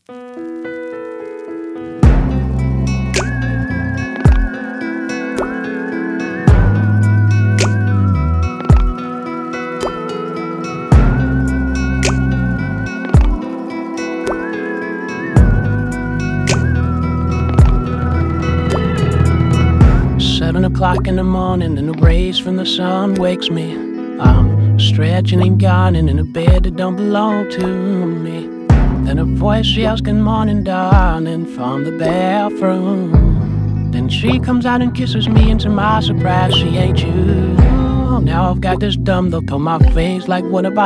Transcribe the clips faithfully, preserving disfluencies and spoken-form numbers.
Seven o'clock in the morning and the rays from the sun wakes me. I'm stretching and yawning in a bed that don't belong to me. Then a voice yells, "Good morning, darling," from the bathroom. Then she comes out and kisses me, and to my surprise, she ain't you. Now I've got this dumb look on my face, like what have I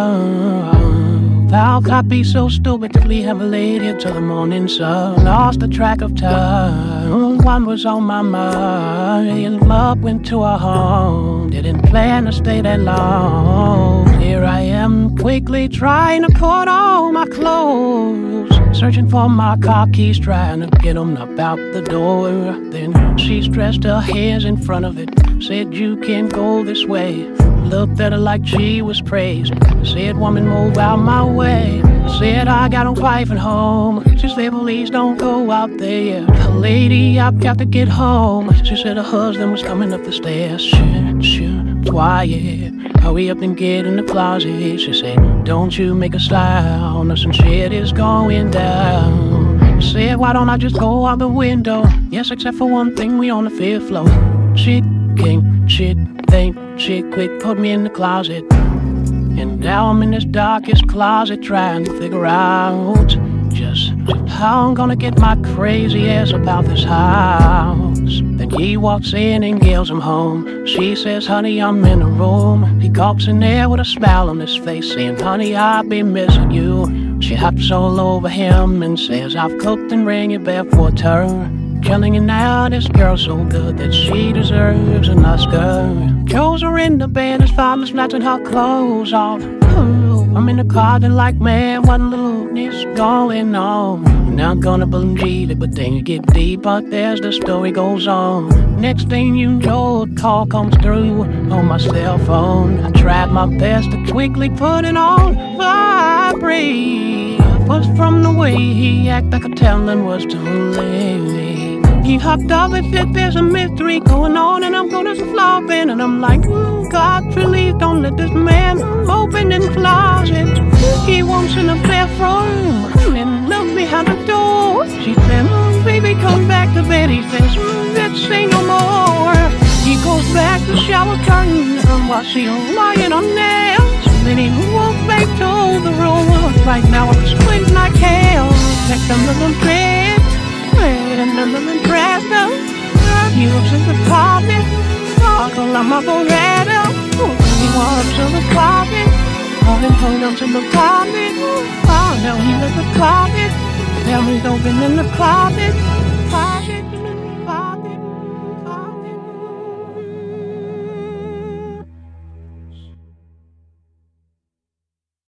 done? How could I be so stupid to leave her late here till the morning sun? Lost the track of time, one was on my mind. Love went to a home, didn't plan to stay that long. Here I am, quickly trying to put on my clothes, searching for my car keys, trying to get them up out the door. Then she stretched her hands in front of it, said, "You can't go this way." Looked at her like she was praised, said, "Woman, move out my way." Said, "I got a wife at home." She said, "Please don't go out there, lady, I've got to get home." She said her husband was coming up the stairs. Shh, shh, quiet, hurry up and get in the closet. She said, "Don't you make a sound, or some shit is going down." Said, "Why don't I just go out the window?" Yes, except for one thing, we on the fifth floor. Shit king, shit think, shit quick, put me in the closet. And now I'm in this darkest closet trying to figure out just how I'm gonna get my crazy ass about this house. Then he walks in and yells him home. She says, "Honey, I'm in the room." He walks in there with a smile on his face, saying, "Honey, I've been missing you." She hops all over him and says, "I've cooked and ran your bath for a turn." Telling you now, this girl's so good that she deserves an Oscar. Shows her in the bed, his father's snatching her clothes off. Ooh, I'm in the car, then like, man, what little is going on? I'm not gonna believe it, but then you get deeper, there's the story goes on. Next thing you know, a call comes through on my cell phone. I tried my best to quickly put it on vibrate, but from the way he acted, I could tell it was too late. He hopped off and said, "There's a mystery going on, and I'm gonna flop in." And I'm like, "Oh God, please don't let this man open in the closet. He wants in the bathroom and look behind the door." She said, "Oh, baby, come back to bed." He says, mm, "Let's say no more." He goes back to shower curtain while she's lying on nails. Then he walks back to the room. Right now I'm squinting like hell. Check the little bed and the little dresser. He looks in the closet, buckle I'm up on red up. He walks to the closet, all him hold on to the closet. Oh, now he let the closet, now he's open in the closet.